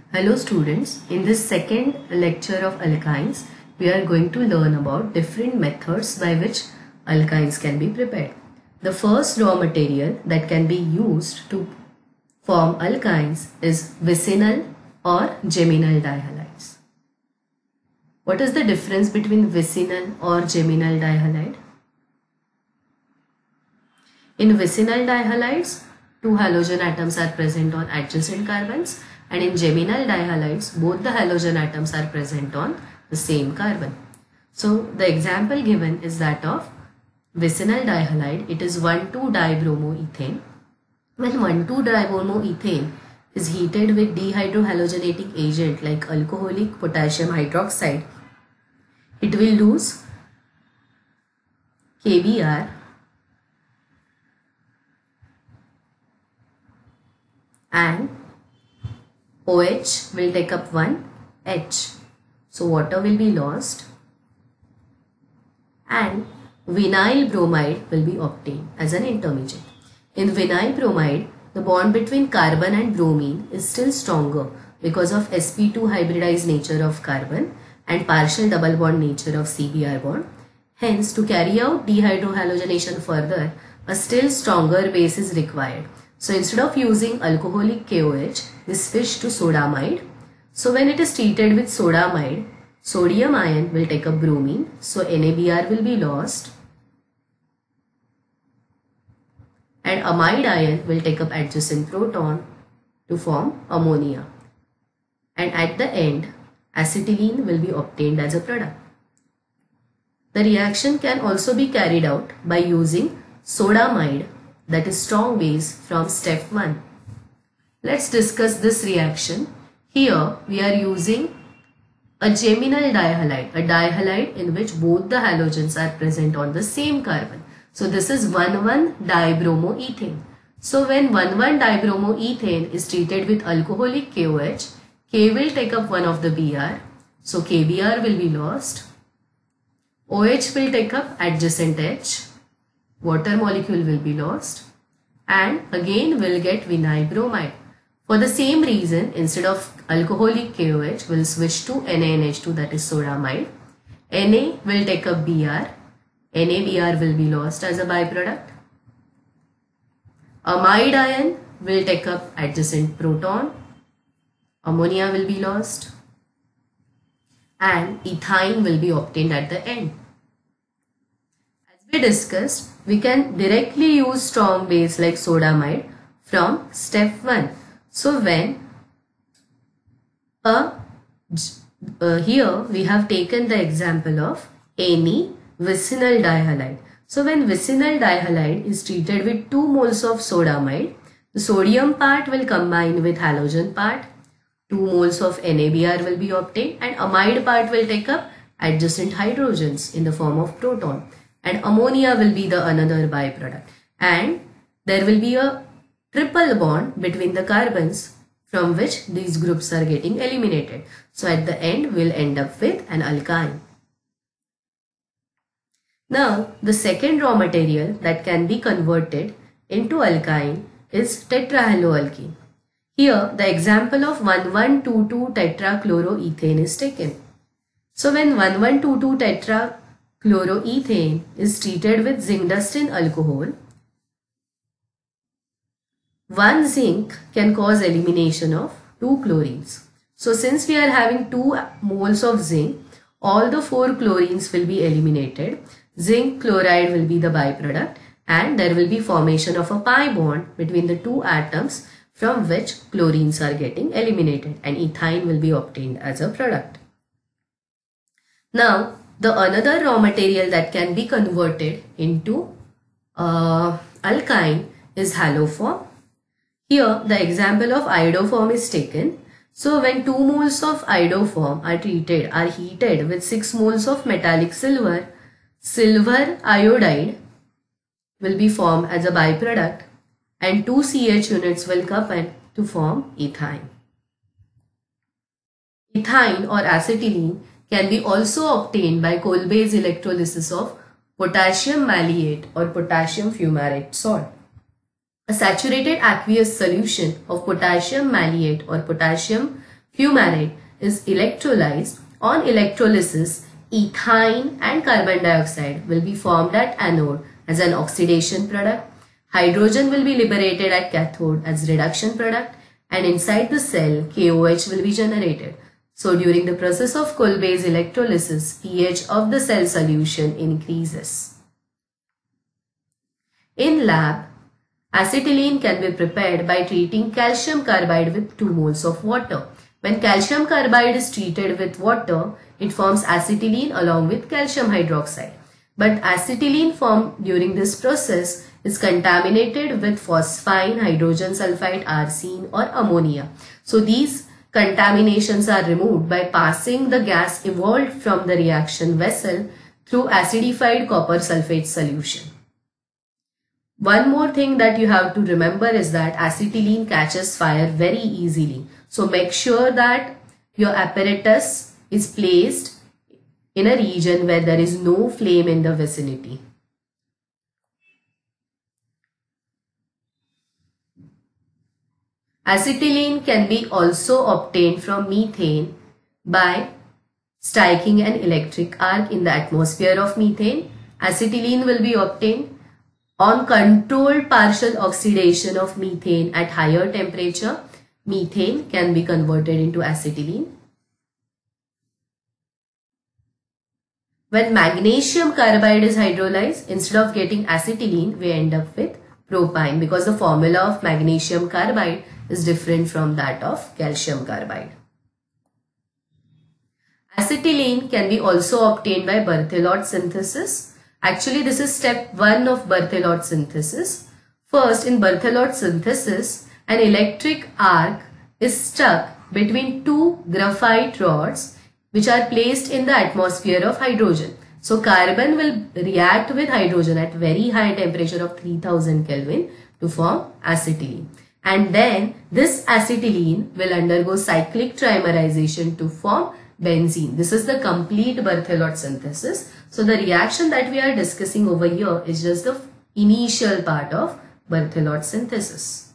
Hello students, in this second lecture of alkynes, we are going to learn about different methods by which alkynes can be prepared. The first raw material that can be used to form alkynes is vicinal or geminal dihalides. What is the difference between vicinal or geminal dihalide? In vicinal dihalides, two halogen atoms are present on adjacent carbons, and in geminal dihalides, both the halogen atoms are present on the same carbon. So the example given is that of vicinal dihalide. It is 1,2-dibromoethane. When 1,2-dibromoethane is heated with dehydrohalogenating agent like alcoholic potassium hydroxide, it will lose KBr and OH will take up one H. So water will be lost and vinyl bromide will be obtained as an intermediate. In vinyl bromide, the bond between carbon and bromine is still stronger because of sp2 hybridized nature of carbon and partial double bond nature of CBr bond. Hence, to carry out dehydrohalogenation further, a still stronger base is required. So instead of using alcoholic KOH, we switch to sodamide. So when it is treated with sodamide, sodium ion will take up bromine. So NaBr will be lost and amide ion will take up adjacent proton to form ammonia. And at the end, acetylene will be obtained as a product. The reaction can also be carried out by using sodamide, that is strong base, from step 1. Let's discuss this reaction. Here we are using a geminal dihalide, a dihalide in which both the halogens are present on the same carbon. So this is 1,1-dibromoethane. So when 1,1-dibromoethane is treated with alcoholic KOH, K will take up one of the Br. So KBr will be lost. OH will take up adjacent H. Water molecule will be lost and again we'll get vinyl bromide. For the same reason, instead of alcoholic KOH, we'll switch to NaNH2, that is sodamide. Na will take up Br. NaBr will be lost as a byproduct. Amide ion will take up adjacent proton. Ammonia will be lost and ethyne will be obtained at the end. We discussed, we can directly use strong base like sodamide from step 1. So when here we have taken the example of any vicinal dihalide. So when vicinal dihalide is treated with 2 moles of sodamide, the sodium part will combine with halogen part, 2 moles of NaBr will be obtained and amide part will take up adjacent hydrogens in the form of proton. And ammonia will be the another byproduct, and there will be a triple bond between the carbons from which these groups are getting eliminated. So at the end we'll end up with an alkyne. Now the second raw material that can be converted into alkyne is tetrahaloalkene. Here the example of 1122 tetrachloroethane is taken. So when 1122 tetrachloroethane is treated with zinc-dustin alcohol, 1 zinc can cause elimination of 2 chlorines. So since we are having 2 moles of zinc, all the 4 chlorines will be eliminated. Zinc chloride will be the byproduct and there will be formation of a pi bond between the 2 atoms from which chlorines are getting eliminated and ethyne will be obtained as a product. Now the another raw material that can be converted into alkyne is haloform. Here the example of iodoform is taken. So when 2 moles of iodoform are heated with 6 moles of metallic silver, silver iodide will be formed as a byproduct and 2 CH units will couple to form ethyne. Ethyne or acetylene can be also obtained by Kolbe's electrolysis of potassium maleate or potassium fumarate salt. A saturated aqueous solution of potassium maleate or potassium Fumarate is electrolyzed. On electrolysis, ethyne and carbon dioxide will be formed at anode as an oxidation product. Hydrogen will be liberated at cathode as reduction product, and inside the cell, KOH will be generated. So during the process of Kolbe's electrolysis, pH of the cell solution increases. In lab, acetylene can be prepared by treating calcium carbide with 2 moles of water. When calcium carbide is treated with water, it forms acetylene along with calcium hydroxide. But acetylene formed during this process is contaminated with phosphine, hydrogen sulfide, arsine or ammonia. So these contaminations are removed by passing the gas evolved from the reaction vessel through acidified copper sulfate solution. One more thing that you have to remember is that acetylene catches fire very easily. So make sure that your apparatus is placed in a region where there is no flame in the vicinity. Acetylene can be also obtained from methane by striking an electric arc in the atmosphere of methane. Acetylene will be obtained on controlled partial oxidation of methane at higher temperature. Methane can be converted into acetylene. When magnesium carbide is hydrolyzed, instead of getting acetylene, we end up with propyne because the formula of magnesium carbide is different from that of calcium carbide. Acetylene can be also obtained by Berthelot synthesis. Actually, this is step 1 of Berthelot synthesis. First, in Berthelot synthesis, an electric arc is struck between 2 graphite rods which are placed in the atmosphere of hydrogen. So carbon will react with hydrogen at very high temperature of 3000 Kelvin to form acetylene. And then this acetylene will undergo cyclic trimerization to form benzene. This is the complete Berthelot synthesis. So the reaction that we are discussing over here is just the initial part of Berthelot synthesis.